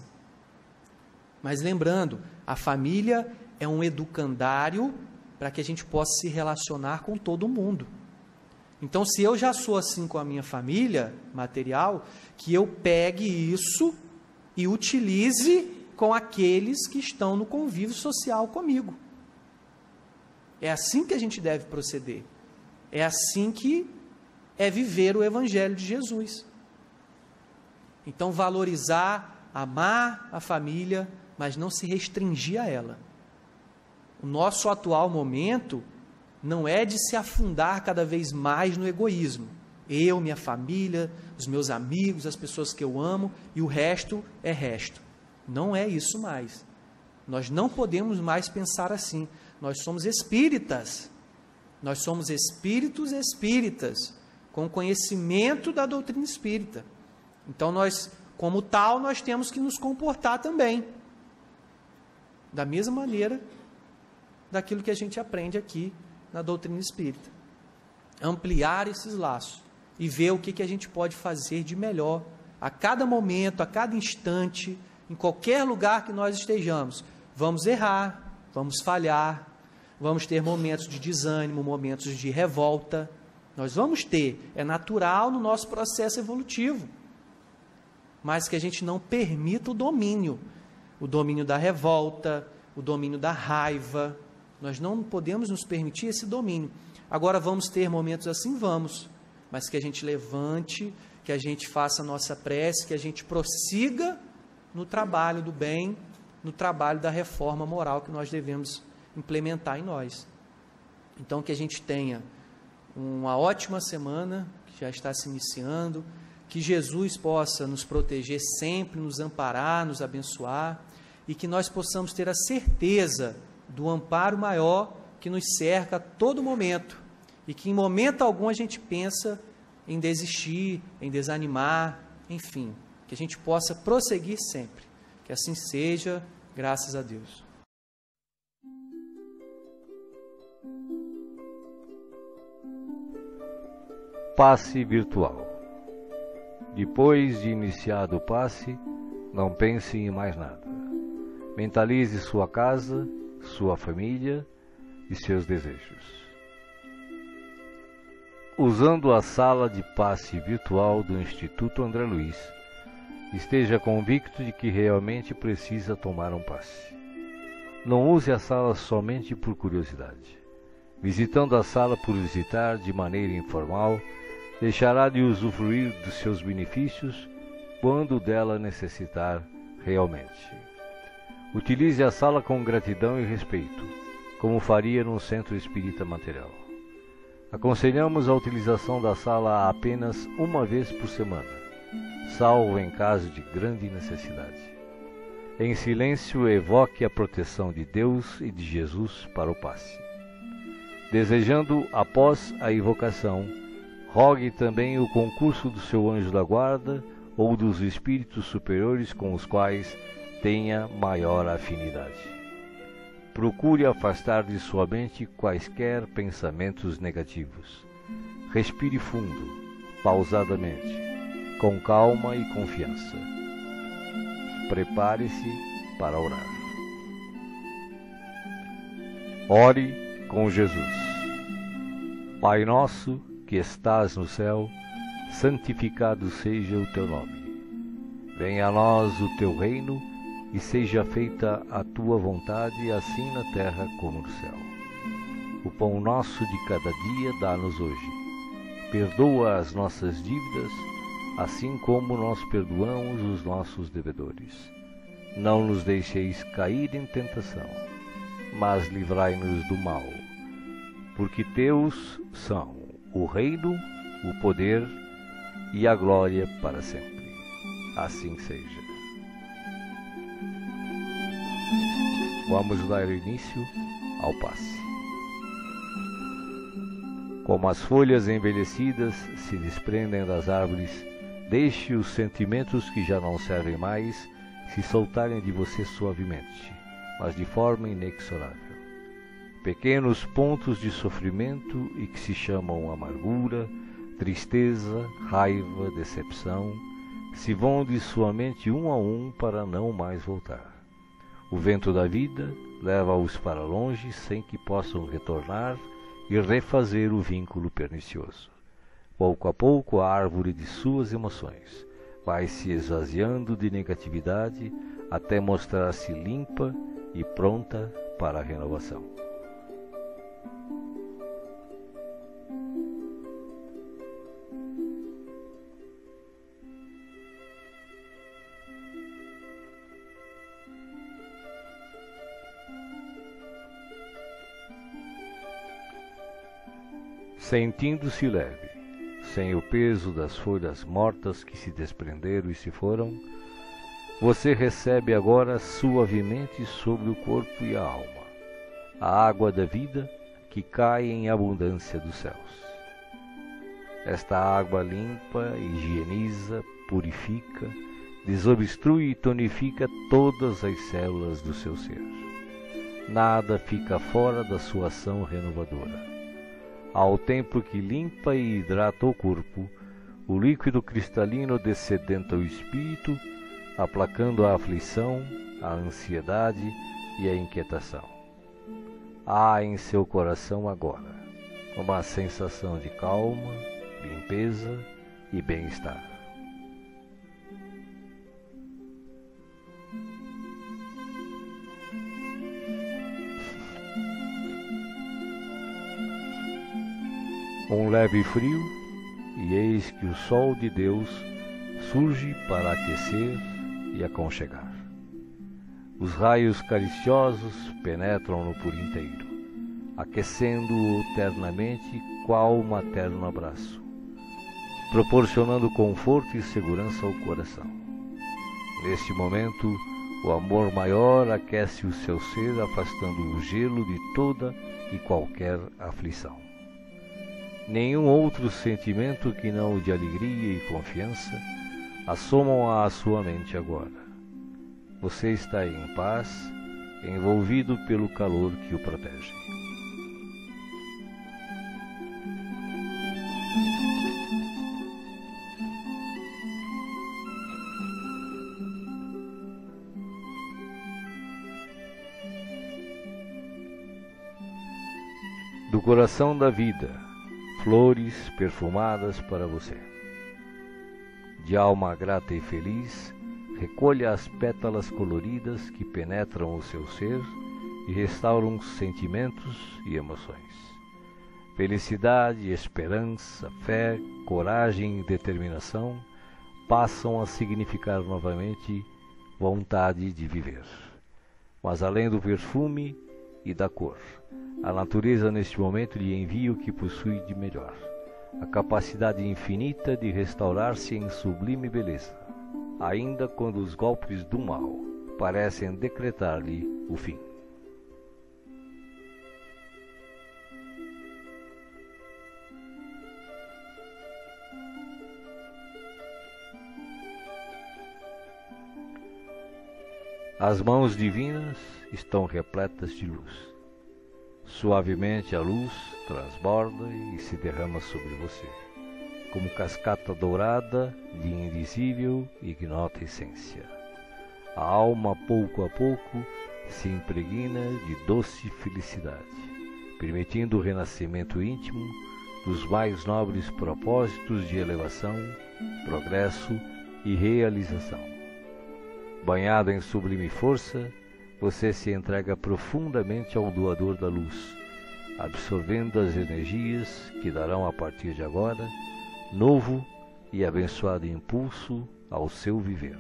Speaker 3: Mas lembrando, a família é um educandário para que a gente possa se relacionar com todo mundo. Então, se eu já sou assim com a minha família material, que eu pegue isso e utilize com aqueles que estão no convívio social comigo. É assim que a gente deve proceder. É assim que é viver o Evangelho de Jesus. Então, valorizar, amar a família, mas não se restringir a ela. O nosso atual momento não é de se afundar cada vez mais no egoísmo. Eu, minha família, os meus amigos, as pessoas que eu amo, e o resto é resto. Não é isso mais. Nós não podemos mais pensar assim. Nós somos espíritas. Nós somos espíritos espíritas, com conhecimento da doutrina espírita. Então, nós, como tal, nós temos que nos comportar também. Da mesma maneira daquilo que a gente aprende aqui na doutrina espírita. Ampliar esses laços e ver o que a gente pode fazer de melhor a cada momento, a cada instante, em qualquer lugar que nós estejamos. Vamos errar, vamos falhar, vamos ter momentos de desânimo, momentos de revolta. Nós vamos ter, é natural no nosso processo evolutivo. Mas que a gente não permita o domínio da revolta, o domínio da raiva. Nós não podemos nos permitir esse domínio. Agora, vamos ter momentos assim? Vamos. Mas que a gente levante, que a gente faça a nossa prece, que a gente prossiga no trabalho do bem, no trabalho da reforma moral que nós devemos implementar em nós. Então, que a gente tenha uma ótima semana, que já está se iniciando, que Jesus possa nos proteger sempre, nos amparar, nos abençoar, e que nós possamos ter a certeza do amparo maior que nos cerca a todo momento, e que em momento algum a gente pensa em desistir, em desanimar, enfim, que a gente possa prosseguir sempre. Que assim seja, graças a Deus.
Speaker 4: Passe virtual. Depois de iniciado o passe, não pense em mais nada. Mentalize sua casa, sua família e seus desejos. Usando a sala de passe virtual do Instituto André Luiz, esteja convicto de que realmente precisa tomar um passe. Não use a sala somente por curiosidade. Visitando a sala por visitar de maneira informal, deixará de usufruir dos seus benefícios quando dela necessitar realmente. Utilize a sala com gratidão e respeito, como faria num centro espírita material. Aconselhamos a utilização da sala apenas uma vez por semana, salvo em caso de grande necessidade. Em silêncio, evoque a proteção de Deus e de Jesus para o passe. Desejando, após a invocação, rogue também o concurso do seu anjo da guarda ou dos espíritos superiores com os quais tenha maior afinidade. Procure afastar de sua mente quaisquer pensamentos negativos. Respire fundo, pausadamente, com calma e confiança. Prepare-se para orar. Ore com Jesus. Pai nosso, que estás no céu, santificado seja o teu nome. Venha a nós o teu reino, e seja feita a tua vontade, assim na terra como no céu. O pão nosso de cada dia dá-nos hoje. Perdoa as nossas dívidas, assim como nós perdoamos os nossos devedores. Não nos deixeis cair em tentação, mas livrai-nos do mal. Porque teus são o reino, o poder e a glória para sempre. Assim seja. Vamos dar início ao passe. Como as folhas envelhecidas se desprendem das árvores, deixe os sentimentos que já não servem mais se soltarem de você suavemente, mas de forma inexorável. Pequenos pontos de sofrimento e que se chamam amargura, tristeza, raiva, decepção, se vão de sua mente um a um para não mais voltar. O vento da vida leva-os para longe sem que possam retornar e refazer o vínculo pernicioso. Pouco a pouco a árvore de suas emoções vai se esvaziando de negatividade até mostrar-se limpa e pronta para a renovação. Sentindo-se leve, sem o peso das folhas mortas que se desprenderam e se foram, você recebe agora suavemente sobre o corpo e a alma a água da vida que cai em abundância dos céus. Esta água limpa, higieniza, purifica, desobstrui e tonifica todas as células do seu ser. Nada fica fora da sua ação renovadora. Ao tempo que limpa e hidrata o corpo, o líquido cristalino descedenta o espírito, aplacando a aflição, a ansiedade e a inquietação. Há em seu coração agora uma sensação de calma, limpeza e bem-estar. Um leve frio, e eis que o sol de Deus surge para aquecer e aconchegar. Os raios cariciosos penetram-no por inteiro, aquecendo-o ternamente qual um materno abraço, proporcionando conforto e segurança ao coração. Neste momento, o amor maior aquece o seu ser, afastando o gelo de toda e qualquer aflição. Nenhum outro sentimento que não o de alegria e confiança assomam à sua mente agora. Você está em paz, envolvido pelo calor que o protege. Do coração da vida, flores perfumadas para você. De alma grata e feliz, recolha as pétalas coloridas que penetram o seu ser e restauram sentimentos e emoções. Felicidade, esperança, fé, coragem e determinação passam a significar novamente vontade de viver. Mas além do perfume e da cor, a natureza neste momento lhe envia o que possui de melhor, a capacidade infinita de restaurar-se em sublime beleza, ainda quando os golpes do mal parecem decretar-lhe o fim. As mãos divinas estão repletas de luz. Suavemente a luz transborda e se derrama sobre você, como cascata dourada de invisível e ignota essência. A alma, pouco a pouco, se impregna de doce felicidade, permitindo o renascimento íntimo dos mais nobres propósitos de elevação, progresso e realização. Banhado em sublime força, você se entrega profundamente ao doador da luz, absorvendo as energias que darão a partir de agora novo e abençoado impulso ao seu viver.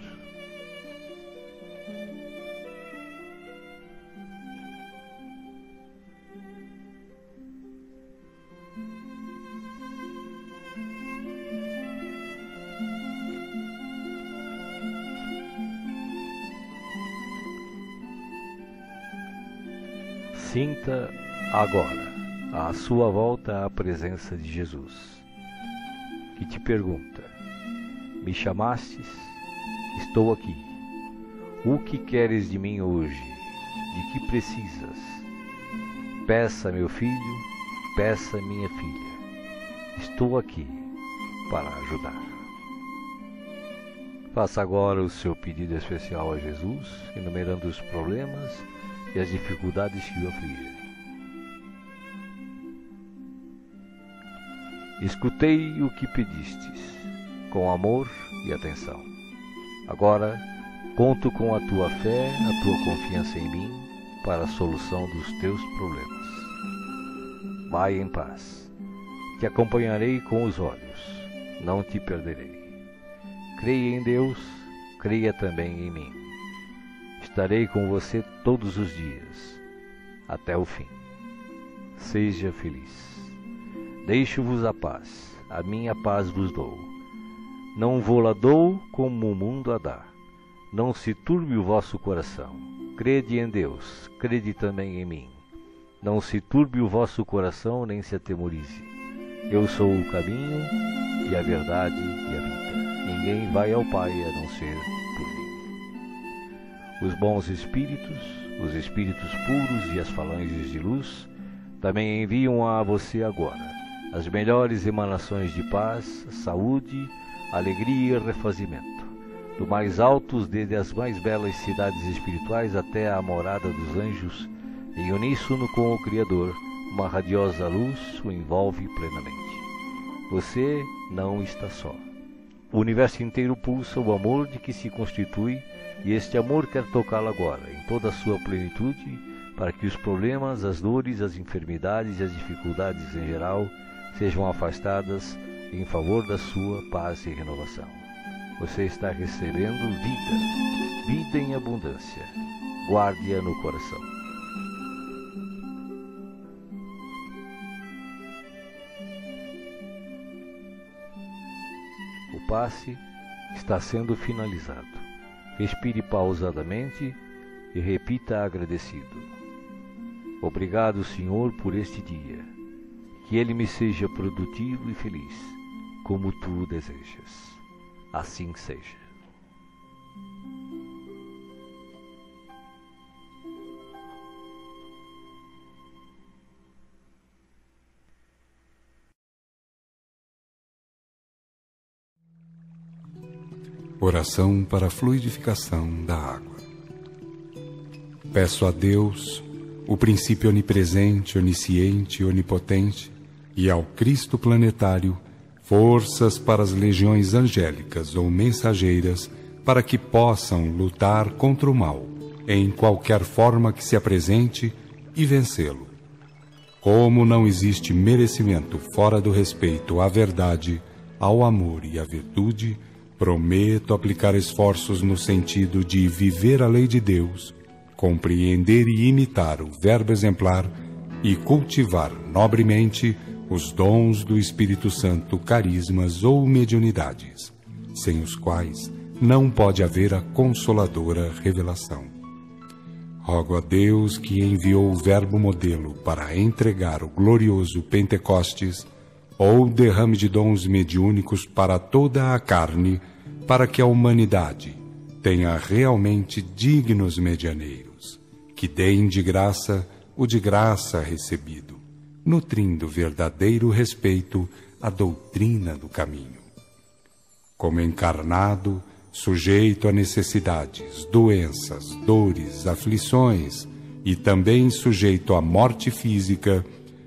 Speaker 4: Sinta agora, à sua volta, a presença de Jesus, que te pergunta: me chamastes? Estou aqui. O que queres de mim hoje? De que precisas? Peça, meu filho, peça, minha filha. Estou aqui para ajudar. Faça agora o seu pedido especial a Jesus, enumerando os problemas e as dificuldades que o afligem. Escutei o que pedistes, com amor e atenção. Agora, conto com a tua fé, a tua confiança em mim, para a solução dos teus problemas. Vai em paz. Te acompanharei com os olhos, não te perderei. Creia em Deus, creia também em mim. Estarei com você todos os dias, até o fim. Seja feliz. Deixo-vos a paz, a minha paz vos dou. Não vou-la dou como o mundo a dá. Não se turbe o vosso coração. Crede em Deus, crede também em mim. Não se turbe o vosso coração, nem se atemorize. Eu sou o caminho, e a verdade e a vida. Ninguém vai ao Pai a não ser por mim. Os bons espíritos, os espíritos puros e as falanges de luz também enviam a você agora as melhores emanações de paz, saúde, alegria e refazimento, do mais altos desde as mais belas cidades espirituais até a morada dos anjos, em uníssono com o Criador, uma radiosa luz o envolve plenamente. Você não está só. O universo inteiro pulsa o amor de que se constitui, e este amor quer tocá-lo agora, em toda a sua plenitude, para que os problemas, as dores, as enfermidades e as dificuldades em geral sejam afastadas em favor da sua paz e renovação. Você está recebendo vida, vida em abundância. Guarde-a no coração. O passe está sendo finalizado. Respire pausadamente e repita agradecido: obrigado, Senhor, por este dia. Que ele me seja produtivo e feliz, como tu o desejas. Assim seja.
Speaker 5: Oração para a fluidificação da água. Peço a Deus, o princípio onipresente, onisciente e onipotente, e ao Cristo planetário, forças para as legiões angélicas ou mensageiras, para que possam lutar contra o mal, em qualquer forma que se apresente, e vencê-lo. Como não existe merecimento fora do respeito à verdade, ao amor e à virtude, prometo aplicar esforços no sentido de viver a lei de Deus, compreender e imitar o verbo exemplar e cultivar nobremente os dons do Espírito Santo, carismas ou mediunidades, sem os quais não pode haver a consoladora revelação. Rogo a Deus, que enviou o verbo modelo para entregar o glorioso Pentecostes, ou derrame de dons mediúnicos para toda a carne, para que a humanidade tenha realmente dignos medianeiros, que deem de graça o de graça recebido, nutrindo verdadeiro respeito à doutrina do caminho. Como encarnado, sujeito a necessidades, doenças, dores, aflições, e também sujeito à morte física,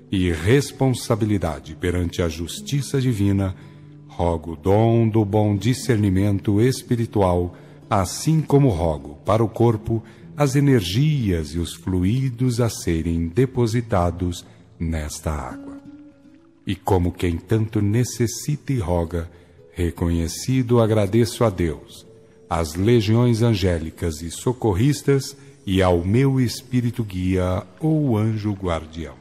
Speaker 5: e responsabilidade perante a justiça divina, rogo o dom do bom discernimento espiritual, assim como rogo para o corpo as energias e os fluidos a serem depositados nesta água. E como quem tanto necessita e roga, reconhecido agradeço a Deus, às legiões angélicas e socorristas e ao meu espírito guia ou anjo guardião.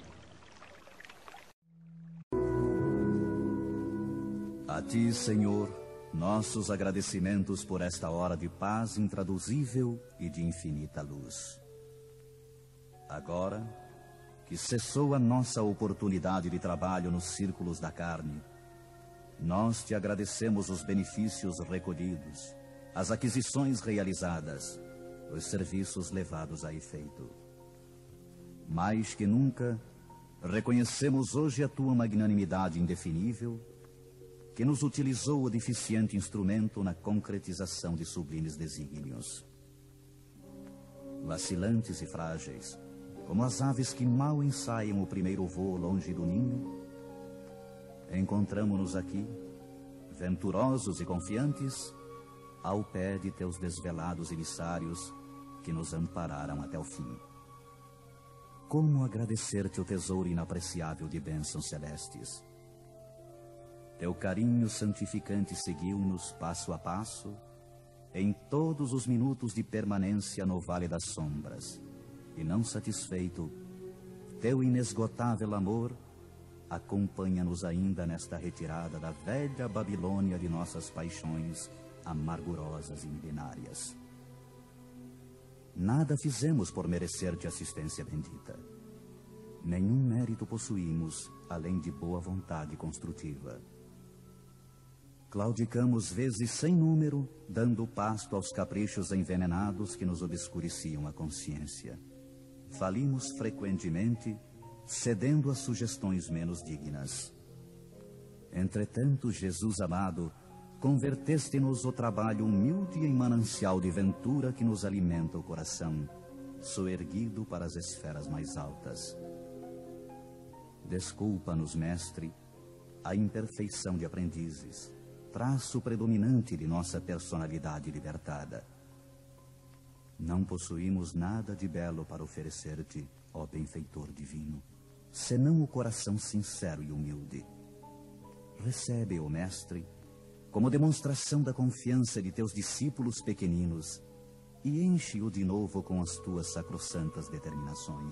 Speaker 1: A ti, Senhor, nossos agradecimentos por esta hora de paz intraduzível e de infinita luz. Agora que cessou a nossa oportunidade de trabalho nos círculos da carne, nós te agradecemos os benefícios recolhidos, as aquisições realizadas, os serviços levados a efeito. Mais que nunca, reconhecemos hoje a tua magnanimidade indefinível, que nos utilizou o deficiente instrumento na concretização de sublimes desígnios. Vacilantes e frágeis, como as aves que mal ensaiam o primeiro voo longe do ninho, encontramo-nos aqui, venturosos e confiantes, ao pé de teus desvelados emissários que nos ampararam até o fim. Como agradecer-te o tesouro inapreciável de bênçãos celestes? Teu carinho santificante seguiu-nos passo a passo, em todos os minutos de permanência no Vale das Sombras, e não satisfeito, teu inesgotável amor acompanha-nos ainda nesta retirada da velha Babilônia de nossas paixões amargurosas e milenárias. Nada fizemos por merecer-te assistência bendita. Nenhum mérito possuímos, além de boa vontade construtiva. Claudicamos vezes sem número, dando pasto aos caprichos envenenados que nos obscureciam a consciência. Falimos frequentemente, cedendo a sugestões menos dignas. Entretanto, Jesus amado, converteste-nos o trabalho humilde em manancial de ventura que nos alimenta o coração, soerguido para as esferas mais altas. Desculpa-nos, Mestre, a imperfeição de aprendizes, traço predominante de nossa personalidade libertada. Não possuímos nada de belo para oferecer-te, ó benfeitor divino, senão o coração sincero e humilde. Recebe-o, Mestre, como demonstração da confiança de teus discípulos pequeninos, e enche-o de novo com as tuas sacrossantas determinações.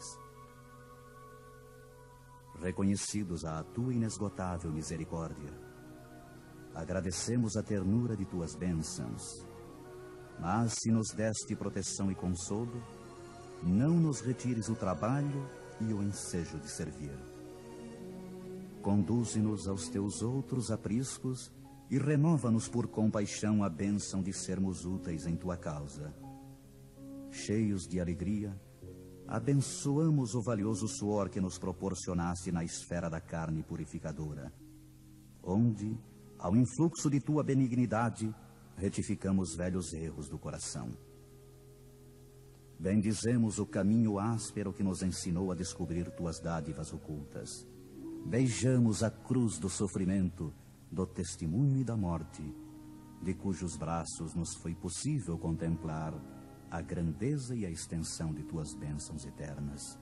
Speaker 1: Reconhecidos à tua inesgotável misericórdia, agradecemos a ternura de tuas bênçãos, mas se nos deste proteção e consolo, não nos retires o trabalho e o ensejo de servir. Conduze-nos aos teus outros apriscos e renova-nos por compaixão a bênção de sermos úteis em tua causa. Cheios de alegria, abençoamos o valioso suor que nos proporcionaste na esfera da carne purificadora, onde, ao influxo de tua benignidade, retificamos velhos erros do coração. Bendizemos o caminho áspero que nos ensinou a descobrir tuas dádivas ocultas. Beijamos a cruz do sofrimento, do testemunho e da morte, de cujos braços nos foi possível contemplar a grandeza e a extensão de tuas bênçãos eternas.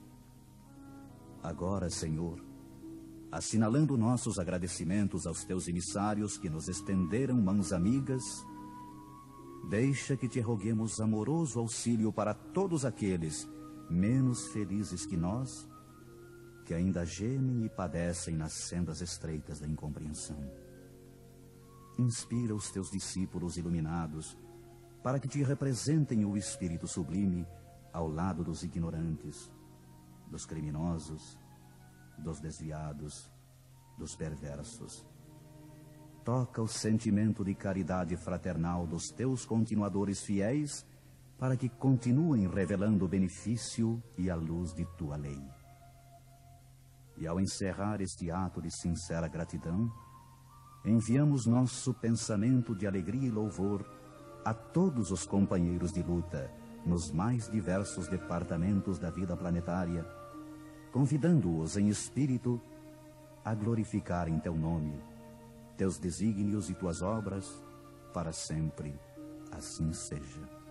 Speaker 1: Agora, Senhor, assinalando nossos agradecimentos aos teus emissários que nos estenderam mãos amigas, deixa que te roguemos amoroso auxílio para todos aqueles menos felizes que nós, que ainda gemem e padecem nas sendas estreitas da incompreensão. Inspira os teus discípulos iluminados para que te representem o Espírito sublime ao lado dos ignorantes, dos criminosos, dos desviados, dos perversos. Toca o sentimento de caridade fraternal dos teus continuadores fiéis para que continuem revelando o benefício e a luz de tua lei. E ao encerrar este ato de sincera gratidão, enviamos nosso pensamento de alegria e louvor a todos os companheiros de luta nos mais diversos departamentos da vida planetária, convidando-os em espírito a glorificarem teu nome, teus desígnios e tuas obras, para sempre assim seja.